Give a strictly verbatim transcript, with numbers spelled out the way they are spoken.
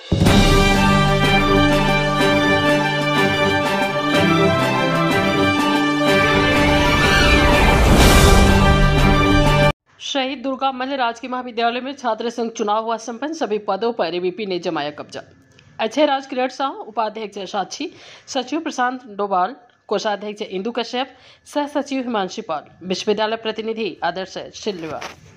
शहीद दुर्गा मल्ल राजकीय महाविद्यालय में छात्र संघ चुनाव हुआ संपन्न। सभी पदों पर एबीवीपी ने जमाया कब्जा। अजय राज किरण शाह, उपाध्यक्ष साक्षी, सचिव प्रशांत डोभाल, कोषाध्यक्ष इंदु कश्यप, सह सचिव हिमांशी पाल, विश्वविद्यालय प्रतिनिधि आदर्श सिल्वा।